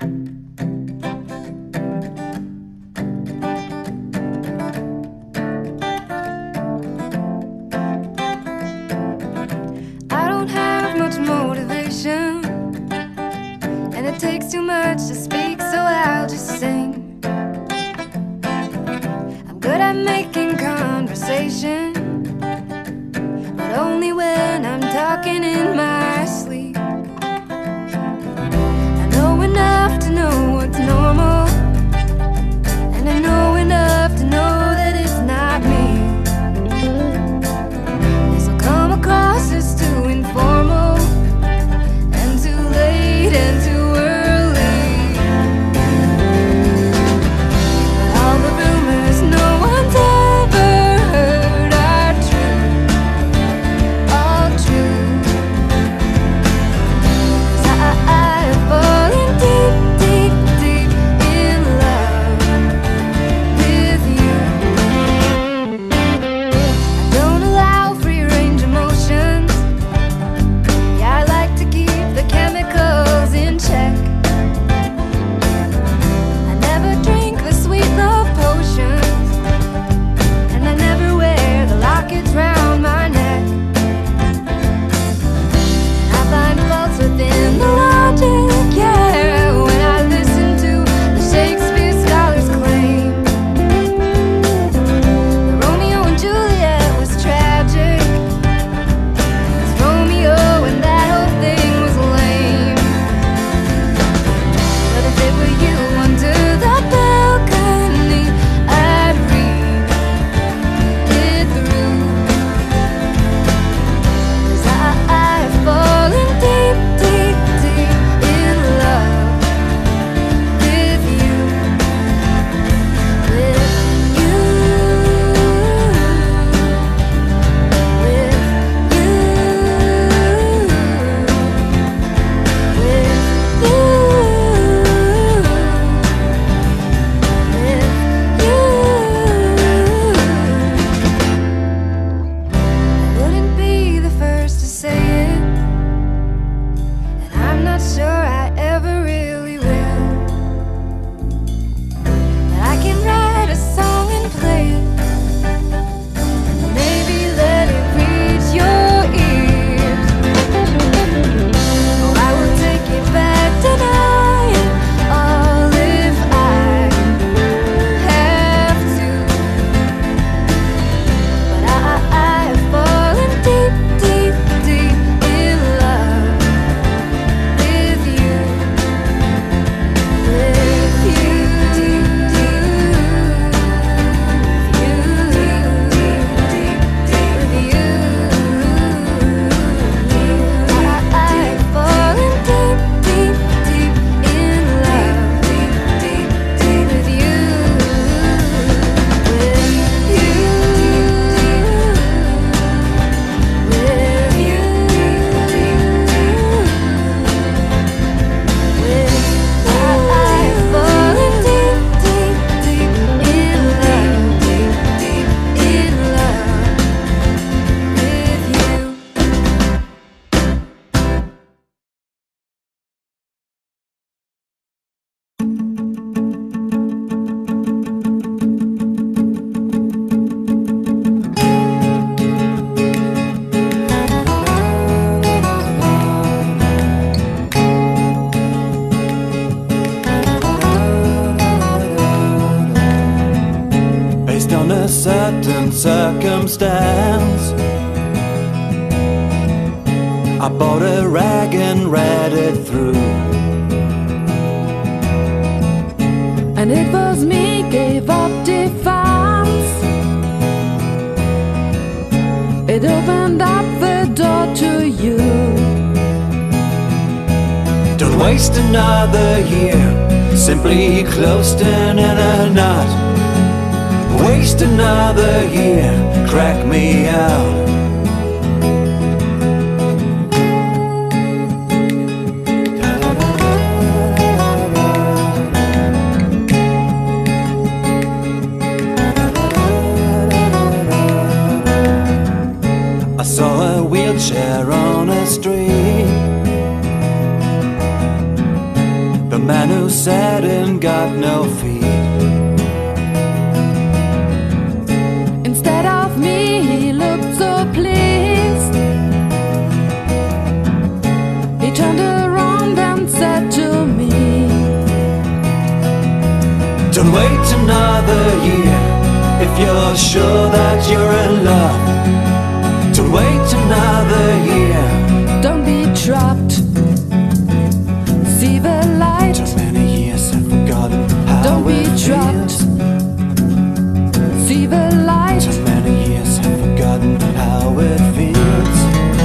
I don't have much motivation, and it takes too much to speak, so I'll just sing. I'm good at making conversation, but only when I'm talking in my sleep. I know enough to know what's normal, and I know enough to know that it's not me. This will come across as too informal, and too late, and too early. But all the rumors no one's ever heard are true, all true. 'Cause I've fallen deep, deep, deep in love with you. I don't allow free range emotions. Yeah, I like to keep the chemicals in check. I never drink the sweet love potions, and I never wear the lockets round my neck. And I find faults within the logic, yeah, when I listen to the Shakespeare scholars claim the Romeo and Juliet was tragic. It's Romeo and that whole thing was lame. But if it were you under the balcony, I'd read it through. 'Cause I've fallen deep, deep, deep in love with you. With you. With you. With you. I wouldn't be the first to say it, and I'm not sure I ever really will. But I can write a song and play it, and maybe let it reach your ears. Oh, I will take it back tonight, all if I have to. But I've fallen deep, deep, deep in love with you. With you. I've fallen deep, deep, deep in love with you. Based on a certain circumstance, I bought a rag and read it through. And it was me gave up defense. It opened up the door to you. Don't waste another year simply closed in a knot. Waste another year, crack me out. I saw a wheelchair on a street. The man who sat and got no feet. Instead of me, he looked so pleased. He turned around and said to me, don't wait another year if you're sure that you're in love. Don't wait another year. don't be trapped. See the light. Too many years I've forgotten how Don't be it trapped. feels. See the light. Too many years I've forgotten how it feels.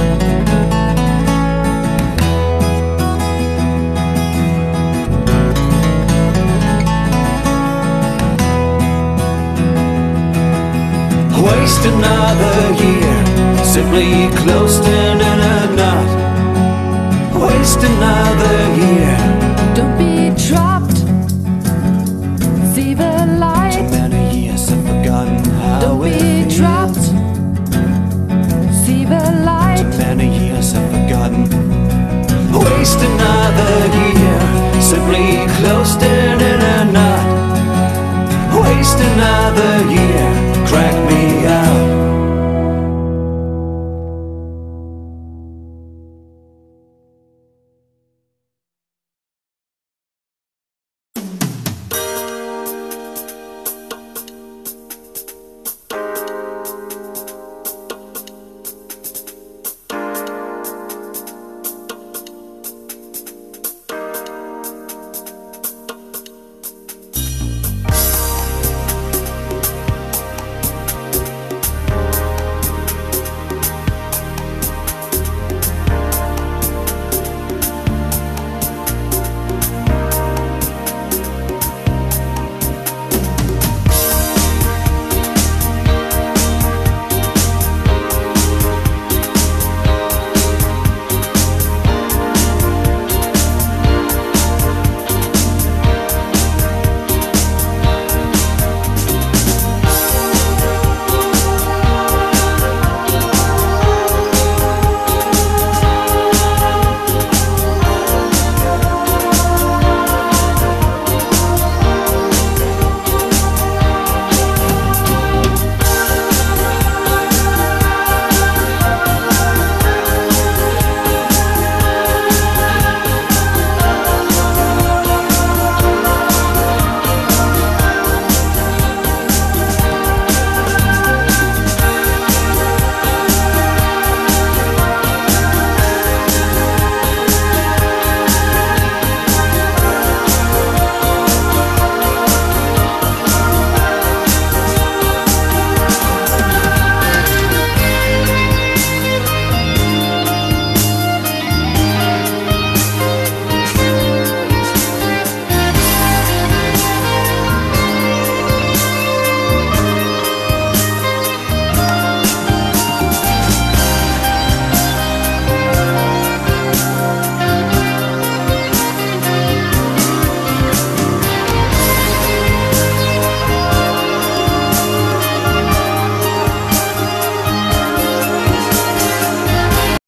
Waste another year, simply closed in a knot. Waste another year. Don't be trapped. See the Too light. many years I've forgotten how Don't it be feels. trapped. See the light. Too many years I've forgotten. Waste another year, simply closed in a knot. Waste another year.